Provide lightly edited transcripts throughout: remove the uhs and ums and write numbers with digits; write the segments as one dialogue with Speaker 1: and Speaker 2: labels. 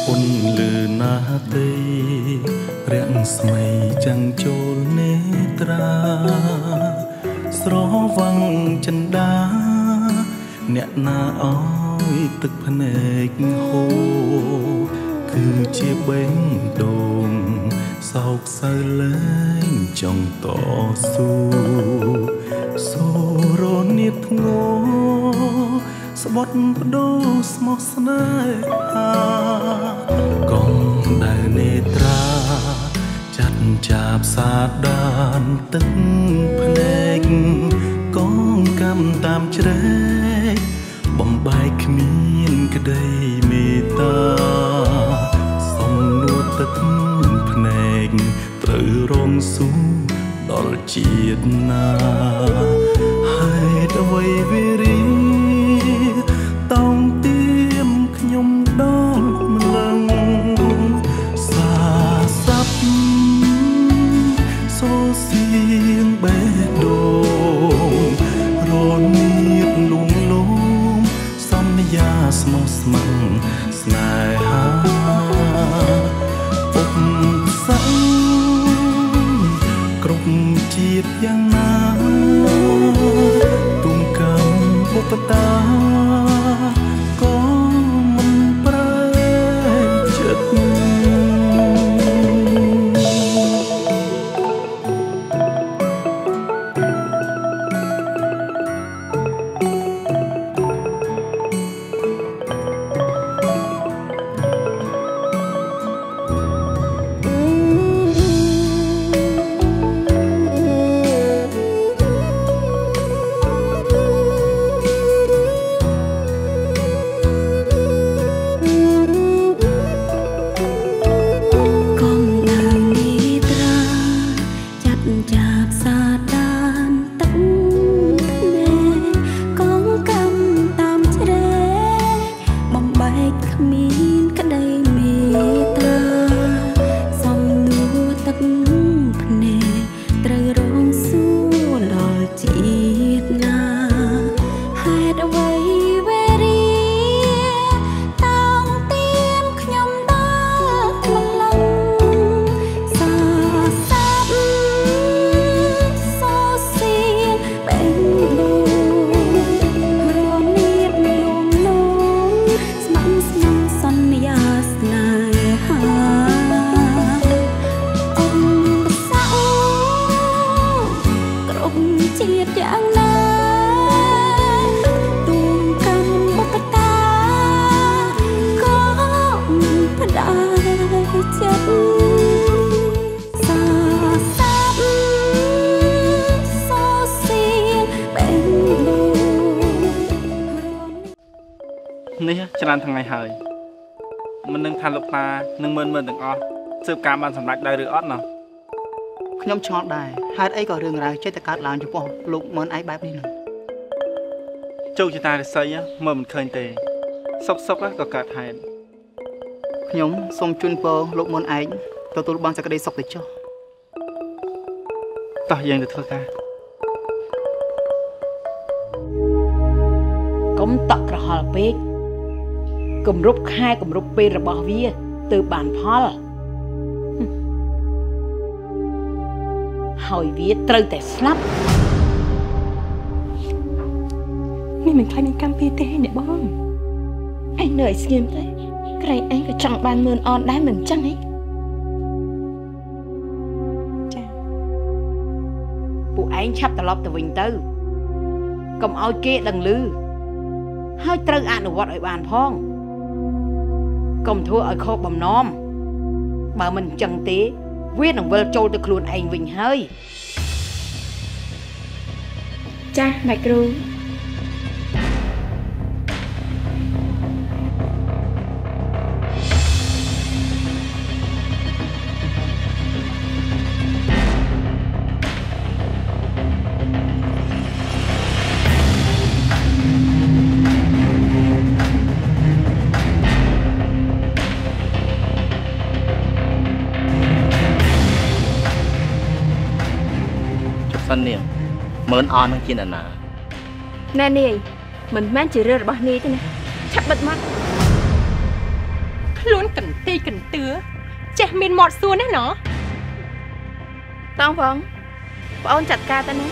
Speaker 1: ពុនលឺណាទេរាំងស្មៃចាំងចូលនេត្រាស្រវាំងចិន្តាអ្នកណាអើយទឹកភ្នែកហូរគឺជាបេងដូងសោកសៅលែងចង់តស៊ូសូរនាធ្ងោស្បត់បដូរស្មោះស្នេហាកងដែលនេត្រាចាត់ចាប់សាដានទឹកភ្នែកកងកម្មតាមជ្រែកបំបែកគ្មានក្តីមេត្តាសំនួរទឹកភ្នែកត្រូវរងស៊ូដល់ជាតិណាហេតុអ្វីវារីតោងទៀមខ្ញុំដល់ម្លឹងសាសាប់សូសៀងបេះដូងរនៀបលួងលោមសន្យាស្មោះស្ម័គ្រស្នេហាពុកសាំងគ្រប់ជាតិយ៉ាងណាទុំកម្មពុបតាក៏មិនប្រែចិត្តនេះច្រើនថ្ងៃហើយមិននឹងថាលោកតានឹងមើលទាំងអស់ស៊ើបការបានសម្រេចដែរឬអត់ណោះ
Speaker 2: ខ្ញុំឆ្ងល់ដែរហេតុអីក៏រឿងរ៉ាវចេះតែកើតឡើងចំពោះលោកមើលឯងបែបនេះនោះ
Speaker 1: ជោគជតារិស័យមើលមិនឃើញទេសុកក៏កើតហេតុ
Speaker 2: ខ្ញុំសូមជូនពរលោកមើលឯងទទួលបានសេចក្តីសុខទៅចុះ
Speaker 1: តោះយើងទៅធ្វើការ
Speaker 3: កុំតក់ក្រហល់ពេកគម្រប់ខែគម្រប់ពេលរបស់វាទើបបានផលហើយវាត្រូវតែស្លាប់
Speaker 4: នេះមិនខ្លាចមានកម្មពីទេអ្នកបងឯងនៅឲ្យស្ងៀមទេក្រែងឯងក៏ចង់បានមើលអនដែរមិនអញ្ចឹងហី
Speaker 3: ចាពួកឯងឆាប់ត្រឡប់ទៅវិញទៅកុំឲ្យគេដឹងឮហើយត្រូវអនុវត្តឲ្យបានផងកុំធ្វើឲ្យខុសបំណងបើមិនអញ្ចឹងទេវានឹងវិលចូលទៅខ្លួនឯងវិញហើយ
Speaker 4: ចាអ្នកគ្រូ
Speaker 2: សិននាងមើលអននឹងជាអ្នកណា
Speaker 4: ណែនាយមិនមែនជារឿងរបស់នាយទេណាឆាប់បិទមាត់ខ្លួនកន្ទីកន្ទឿចេះមានមាត់សួរណាណោះតោះបងប្អូនចាត់ការទៅណា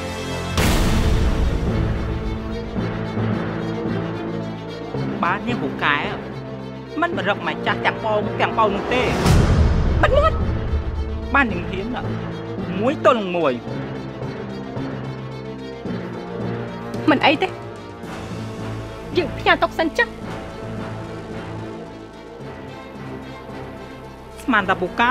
Speaker 2: បាននាងពូកែមិនបរឹកមកចាស់ទាំងបងនោះទេ
Speaker 4: បាត់មាត់
Speaker 2: បាននាងហ៊ានមួយទល់នឹងមួយ
Speaker 4: មិនអីទេយើងផ្ញើទុកសិនចុះ
Speaker 2: ស្មានតាពូកែ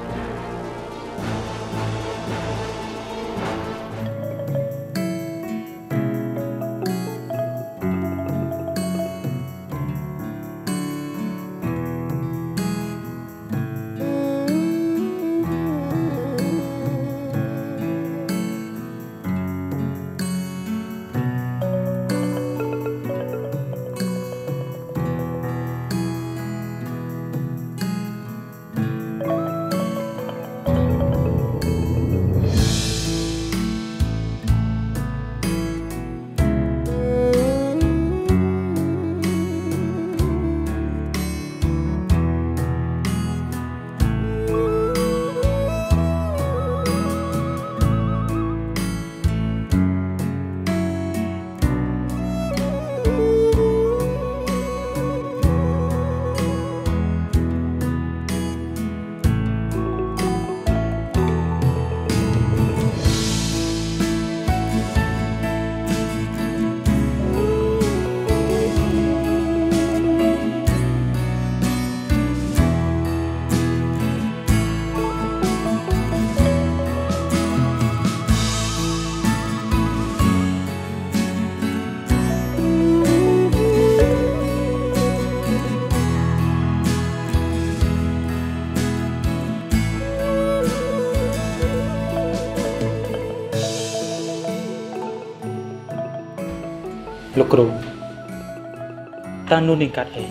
Speaker 2: លោកគ្រូតើនោះនឹងកាត់អី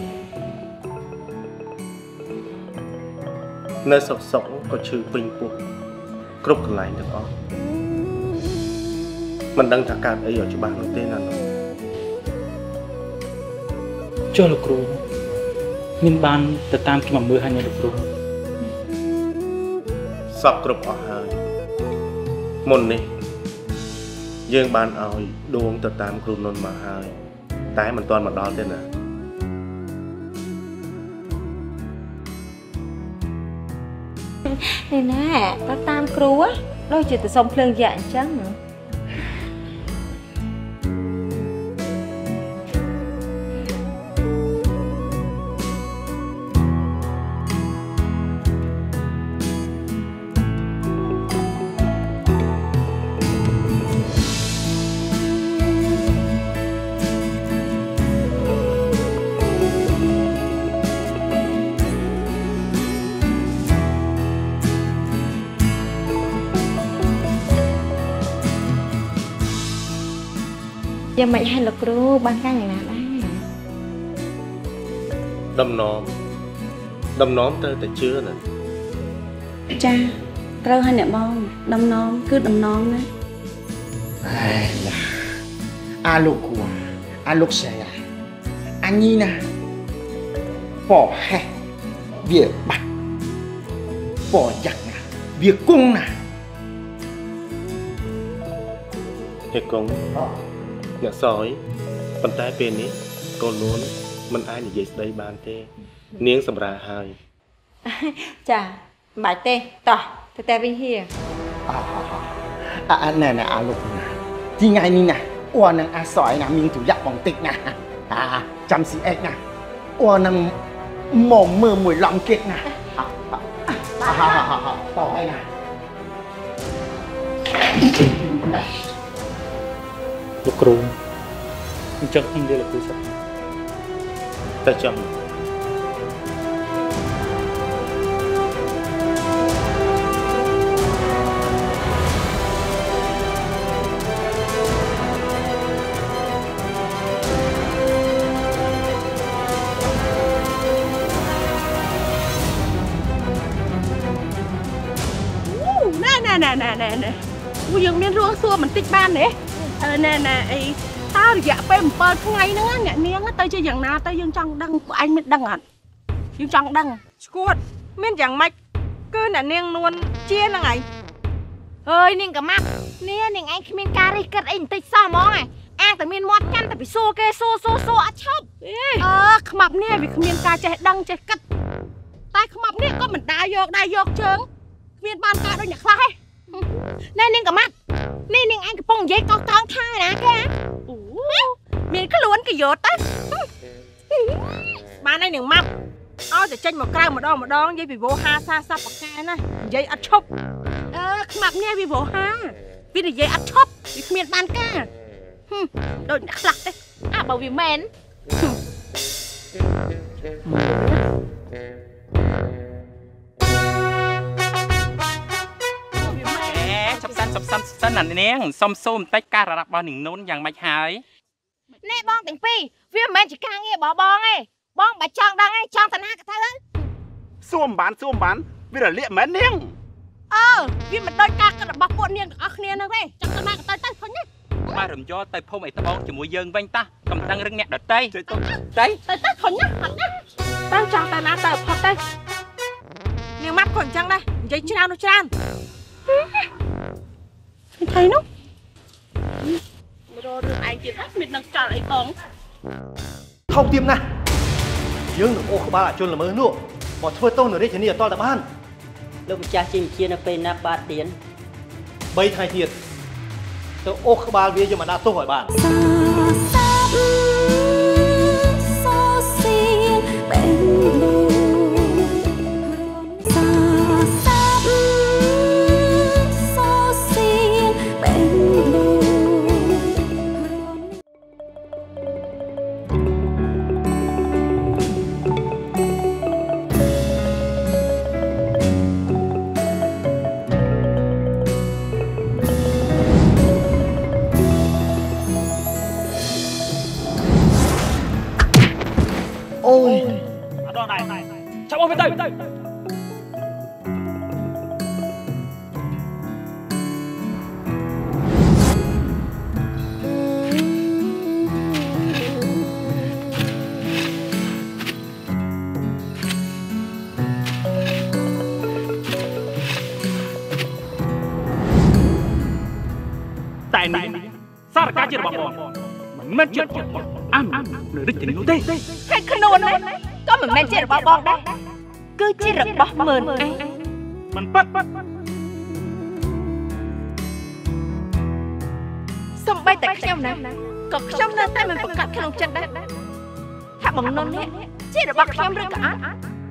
Speaker 1: នៅសុកក៏ឈឺពេញពោះគ្រប់កន្លែងទាំងអស់មិនដឹងថាកាត់អីឲ្យច្បាស់នោះទេណា
Speaker 2: ចុះលោកគ្រូមានបានទៅតាមខ្ញុំមើលហើយលោកគ្រូ
Speaker 1: សពគ្រប់អស់ហើយមុននេះយើងបានឲ្យដួងទៅតាមគ្រូនុនមកហើយតែមិនទាន់មកដល់ទេណា
Speaker 4: នេះណាទៅតាមគ្រូដូចជាទៅសុំភ្លើងយ៉ាអញ្ចឹងយ៉ាងម៉េចហើយលោកគ្រូបានការយ៉ាងណាដែរ
Speaker 1: ដំណំទៅតែជឿណា
Speaker 5: ចាត្រូវហើយអ្នកបងដំណំគឺដំណំណា
Speaker 6: អាលោកគ្រូអាលោកស្រីអញនេះណាប៉ហេះវាបាត់ប៉យ៉ាក់ណាវាគង់ណា
Speaker 1: ហេកុងអ្នកសយប៉ុន្តែពេលនេះកូននួនមិនអាចនិយាយស្ដីបានទេនាងសម្រាហើយ
Speaker 4: ចាបាច់ទេតោះទៅតែវិញហៀ
Speaker 6: ណែអាលោកណាទីថ្ងៃនេះណាអ៊ូនឹងអាសយណាមានទុយៈបងតិចណាចាំស៊ីអេកណាអ៊ូនឹងមកមើលមួយឡំគេកណាតោះហើយណា
Speaker 2: លោកគ្រូអញ្ចឹងខ្ញុំនិយាយលោកគ្រូសិន
Speaker 1: តែចាំ
Speaker 7: ណែពួកយើងមានរឿងសួរបន្តិចបានទេណែអីតើរយៈពេល7ថ្ងៃហ្នឹងអ្នកនាងទៅជាយ៉ាងណាទៅយើងចង់ដឹងពួកឯងមិនដឹងអត់យើងចង់ដឹងឈួតមានយ៉ាងម៉េចគឺអ្នកនាងនួនជាហ្នឹងហើយអើយនាងកម៉ាប់នាងឯងគ្មានការរិះគិតអីបន្តិចសោះហ្មងអាងតែមានមាត់កាន់តែពីសួរគេសួរអត់ឈប់ខ្មាប់នេះវាគ្មានការចេះដឹងចេះគិតតែខ្មាប់នេះក៏មិនដាយកជើងគ្មានបានការដូចអ្នកខ្លះទេណែនាងកម៉ាប់នេះនាងឯងកំពុងនិយាយកោះកោងថាណាគេអូមានខ្លួនគេយកទៅបានហើយនាងម៉ាប់ឲ្យតែចេញមកក្រៅម្ដងនិយាយពីវោហាសាស័ព្ទបកែណានិយាយអត់ឈប់ខ្មាប់នេះវាវោហាវានិយាយអត់ឈប់វាគ្មានបានការដូចអ្នកខ្លះទេបើវាមែន
Speaker 2: សំសិនណានាងសុំបន្តិចការរាប់របស់នាងនួនយ៉ាងម៉េចហើយ
Speaker 7: ណែបងទាំងពីរវាមិនមែនជាការងារបងទេបងបើចង់ដឹងឯងចង់តាណាក៏ទៅ
Speaker 8: សួរមិនបានវារលាកមែននាង
Speaker 7: វាមិនដូចការគិតរបស់ពួកនាងទាំងអស់គ្នាហ្នឹងទេចង់តាណាក៏ទៅឃើញទេ
Speaker 2: បើរំយោទៅភូមិអីត្បូងជាមួយយើងវិញតាកំដឹងរឹងអ្នកដតី
Speaker 7: ទៅឃើញណាអត់ណាតាំងចង់តាណាទៅផុតទៅនាងម៉ាប់ក៏អញ្ចឹងដែរនិយាយច្រើននោះច្រើនថៃនោះមករករឿងឯងទៀតហ្នឹងមាននឹងចោលអីបង
Speaker 6: ថោកទាបណាស់យើងនឹងអូសក្បាលអជនល្មើសនោះមកធ្វើទោសនៅរាជធានីអត់តតែបាន
Speaker 9: លោកម្ចាស់ជាជានៅពេលណាបាទទៀន
Speaker 6: 3ថ្ងៃទៀតទៅអូសក្បាលវាយកមកដាក់ទោសឲ្យបាន
Speaker 8: ចាប់មកទៅតែនេះសារការជារបស់បងមិនមែនជារបស់អាននៅរាជធានីនោះទេ
Speaker 7: តែខ្លួននោះក៏មិនមែនជារបស់បងដែរគឺជារបស់មើលឯង
Speaker 8: មិនប៉ាត់
Speaker 7: សំបីតែខ្ញុំណាក៏ខ្ញុំនៅតែមិនប្រកាសក្នុងចិត្តដែរថាបងនុននេះជារបស់ខ្ញុំឬក៏អត់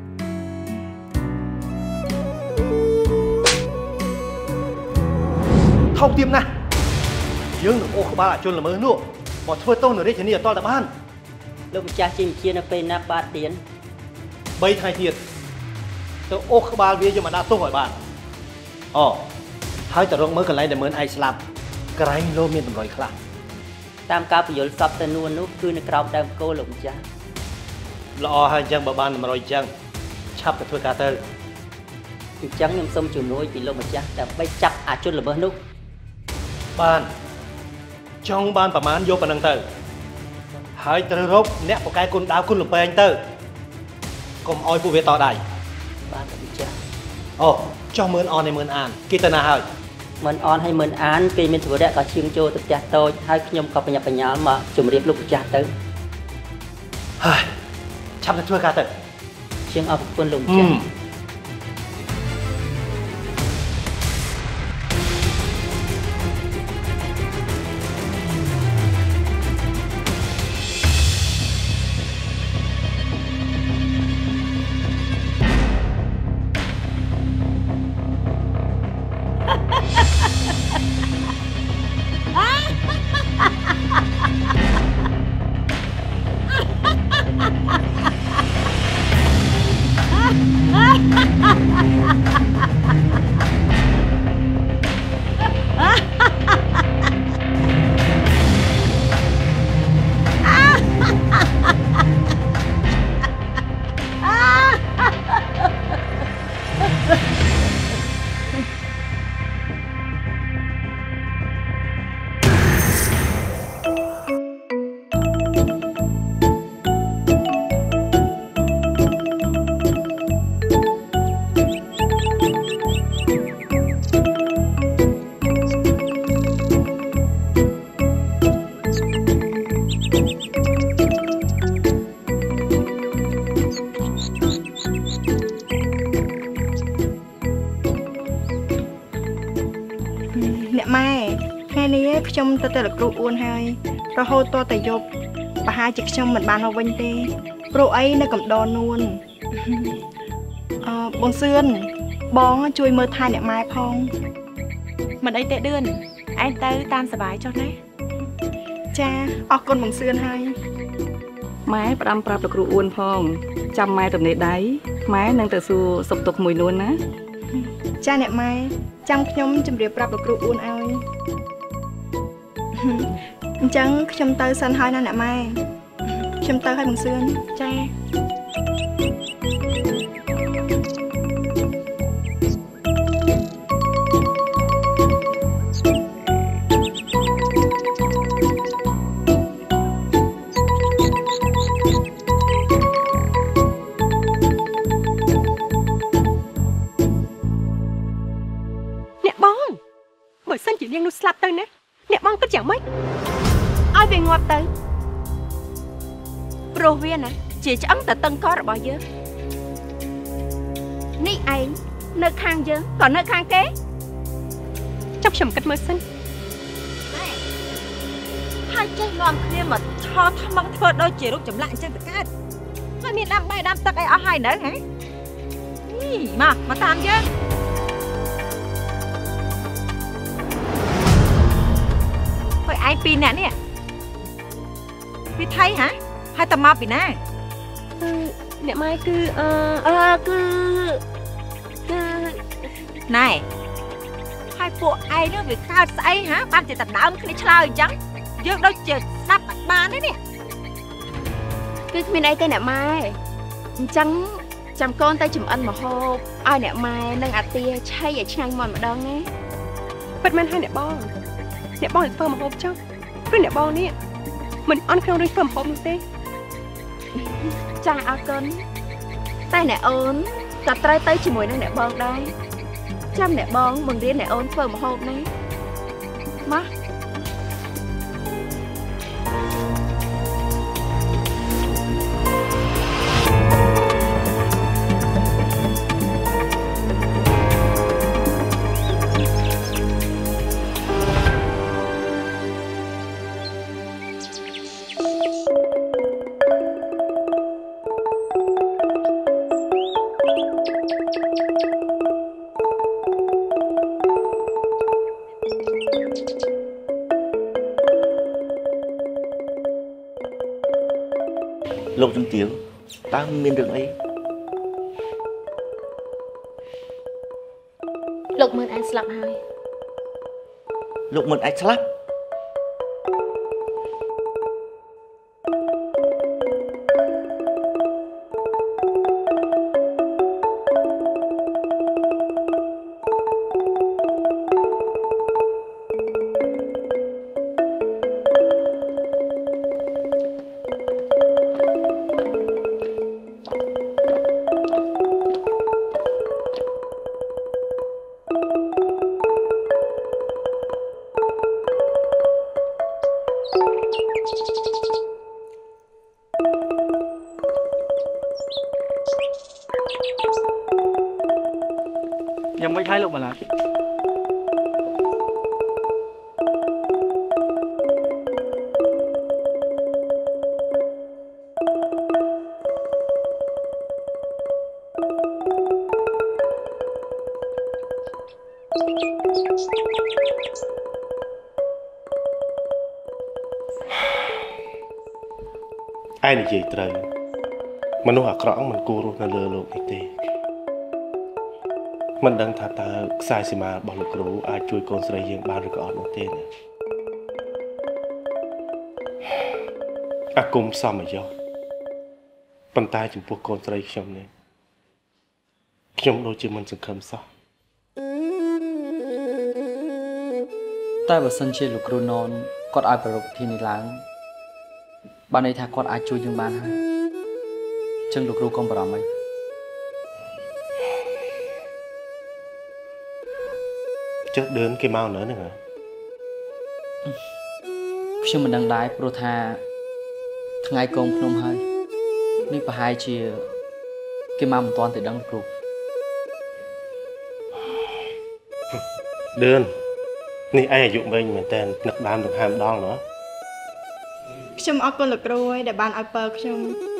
Speaker 6: ថោកទាបណាស់យើងនឹងអូសក្បាលអជនល្មើសនោះមកធ្វើទោសនៅរាជធានីអត់តតែបាន
Speaker 9: លោកម្ចាស់ជានៅពេលណាបាទទៀន
Speaker 6: 3ថ្ងៃទៀតទៅអូសក្បាលវាយកមកដាក់ទោសឲ្យបានហើយទៅរកមើលកន្លែងដែលមើលឯងស្លាប់ក្រែងលោមានតម្រុយខ្លះ
Speaker 9: តាមការពន្យល់សពទៅនោះគឺនៅក្រោមដើមគោលោកម្ចាស់
Speaker 6: ល្អហើយអញ្ចឹងបើបានតម្រុយអញ្ចឹងឆាប់ទៅធ្វើការទៅ
Speaker 9: អញ្ចឹងខ្ញុំសូមជំនួយពីលោកម្ចាស់ដើម្បីចាប់អជនល្មើសនោះ
Speaker 6: បានចង់បានប្រមាណយកប៉ុណ្្នឹងទៅហើយត្រូវរកអ្នកបកកែគុណដាវគុណលំពេងទៅកុំឲ្យពួកវាតដៃ
Speaker 9: បានលោកម្ចាស់
Speaker 6: ចង់មើលអនឲ្យមើលអានគេទៅណាហើយ
Speaker 9: មើលអនឲ្យមើលអានពេលមានធវរៈក៏ឈៀងចូលទៅផ្ទះតូចហើយខ្ញុំក៏បញ្ញាបញ្ញាល់មកជម្រាបលោកម្ចាស់ទៅ
Speaker 6: ហើយឆាប់ទៅធ្វើការទៅ
Speaker 9: ជាងអរគុណលោកម្ចាស់
Speaker 7: ខ្ញុំទៅតែលោកគ្រូអួនហើយរហូតតតែយប់ប្រហែលជាខ្ញុំមិនបានមកវិញទេព្រោះអីនៅកំដរនួនបងសឿនបងជួយមើលថែអ្នកម៉ែផងមិនអីទេដឿនឯងទៅតាមសុបាយចុះណាចាអរគុណបងសឿនហើយម៉ែផ្ដាំប្រាប់លោកគ្រូអួនផងចាំម៉ែទំនេរដៃម៉ែនឹងទៅសួរសុខទុក្ខមួយនួនណាចាអ្នកម៉ែចាំខ្ញុំជម្រាបប្រាប់លោកគ្រូអួនឲ្យអញ្ចឹងខ្ញុំទៅសិនហើយណាអ្នកម៉ែខ្ញុំទៅឲ្យបងសឿនចាសិនជានាងនោះស្លាប់ទៅណាអ្នកបងគិតយ៉ាងម៉េចឲ្យវាងាប់ទៅព្រោះវាណាជាឆ្អឹងតតឹងករបស់យើងនេះឯងនៅខាងយើងក៏នៅខាងគេចុះខ្ញុំគិតមើលសិនហើយចេះនាំគ្នាមកឆោថ្មឹងធ្វើដូចជារូបចម្លាក់អញ្ចឹងទៅកើតហើយមានដាំបាយដាំទឹកអីអស់ហើយនៅហ៎មកតាមយើងឯងពីរនាក់នេះពីថៃហ៎ហើយតើមកពីណាអ្នកម៉ែគឺណែហើយពួកឯងនោះវាកើតស្អីហ៎បានជាដណ្ដើមគ្នាឆ្លើយអញ្ចឹងយើងដូចជាស្ដាប់បាត់បានទេនេះគឺគ្មានអីទេអ្នកម៉ែអញ្ចឹងចាំកូនទៅចំអិនម្ហូបឲ្យអ្នកម៉ែនិងអាទាឆៃឲ្យឆ្ងាញ់មកម្ដងណាពិតមែនហើយអ្នកបងធ្វើម្ហូបចុះព្រោះអ្នកបងនេះមិនអន់ក្នុងរឿងធ្វើម្ហូបនោះទេចាអរគុណតែអ្នកអូនក៏ត្រូវទៅជាមួយនឹងអ្នកបងដែរចាំអ្នកបងបង្រៀនអ្នកអូនធ្វើម្ហូបណាមក
Speaker 6: លោកជំទាវតើមានរឿងអី
Speaker 4: លោកមើលអាចស្លាប់ហើយ
Speaker 6: លោកមិនអាចស្លាប់
Speaker 8: យ៉ាងមិនហើយលោកបាឡា
Speaker 10: ឯងនិយាយត្រូវមនុស្សអាក្រក់មិនគួររស់នៅលើโลกនេះទេមិនដឹងថាតើខ្សែសីមារបស់លោកគ្រូអាចជួយកូនស្រីយើងបានឬក៏អត់នោះទេណាអាគមសមយោប៉ុន្តែចំពោះកូនស្រីខ្ញុំនេះខ្ញុំដូចជាមិនសង្ឃឹមសោះ
Speaker 9: តែបើសិនជាលោកគ្រូណនគាត់ឲ្យប្ររពធីនេះឡើងបានន័យថាគាត់អាចជួយយើងបានហើយចឹងលោកគ្រូកុំបារម្ភអី
Speaker 10: ចុះដឿនគេមកនៅហ្នឹងហ៎
Speaker 9: ខ្ញុំមិនដឹងដែរព្រោះថាថ្ងៃកូនភ្នំហើយនេះប្រហែលជាគេមកមិនទាន់ទៅដឹងលោកគ្រូ
Speaker 10: ដឿននេះឯងអាយុវែងមែនតើនឹកដើមទាំង50ដងណា
Speaker 4: ខ្ញុំអរគុណលោកគ្រូហើយដែលបានឲ្យពើខ្ញុំ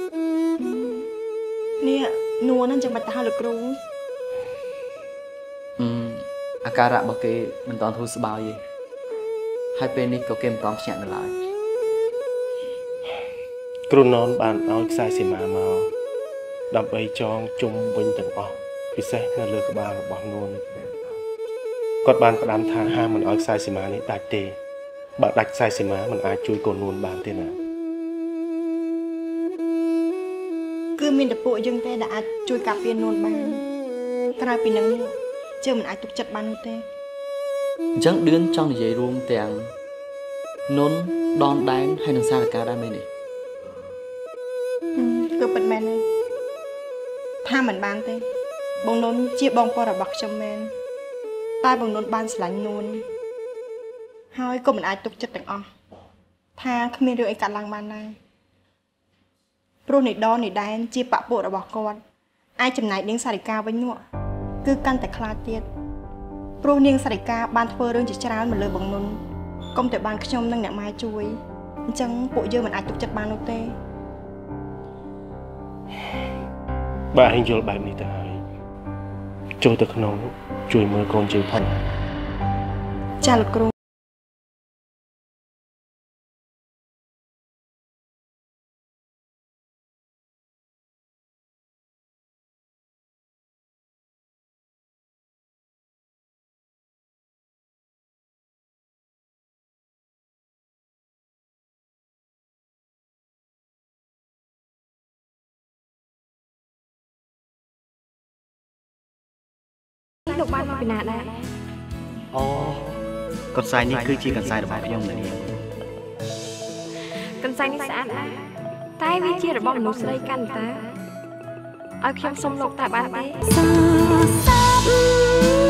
Speaker 4: នេះនួនហ្នឹងចឹងបាច់ទៅហៅលោកគ្រូ
Speaker 9: អាការៈរបស់គេមិនតាន់ធូរស្បើយទេហើយពេលនេះក៏គេមិនតាន់ភ្ញាក់នៅឡើយ
Speaker 10: គ្រូណនបានឲ្យខ្សែសីមាមកដើម្បីចងជុំវិញទាំងអស់ពិសេសនៅលើក្បាលរបស់នួនគាត់បានផ្ដាំថាហាមមិនឲ្យខ្សែសីមានេះដាច់ទេបើដាច់ខ្សែសីមាមិនអាចជួយកូននួនបានទេណា
Speaker 4: គឺមានតែពួកយើងទេដែលអាចជួយការពារនួនបានក្រៅពីនឹងជឿមិនអាចទុកចិត្តបាននោះទេ
Speaker 9: អញ្ចឹងឌឿនចង់និយាយរួមទាំងនុនដនដែនហើយនឹងសារកាដែរមែនទេ
Speaker 4: គឺពិតមែនទេថាមិនបានទេបងនុនជាបងប្អូនរបស់ខ្ញុំមែនតែបងនុនបានស្រឡាញ់នួនហើយក៏មិនអាចទុកចិត្តទាំងអស់ថាគ្មានរឿងអីកាត់ឡើងបានដែរព្រោះនីដននីដែនជាបពុរបស់គាត់អាចចំណាយនាងសារិកាវិញនោះគឺកាន់តែខ្លាចទៀតព្រោះនាងសារិកាបានធ្វើរឿងជាច្រើនមកលើបងនុនកុំតែបានខ្ញុំនិងអ្នកម៉ែជួយអញ្ចឹងពួកយើងមិនអាចទុកចិត្តបាននោះទេ
Speaker 10: បាទឯងយល់បែបនេះទៅហើយចូលទៅក្នុងជួយមើលកូនជើងផង
Speaker 4: ចាលោកគ្រូ
Speaker 7: លោកបានមកពីណាដែរ
Speaker 11: អូកន្សែងនេះគឺជាកន្សែងរបស់ខ្ញុំនាង
Speaker 7: កន្សែងនេះស្អាតណាស់តែវាជារបស់មនុស្សស្រីកាន់តាឲ្យខ្ញុំសុំលោកតែបានទេ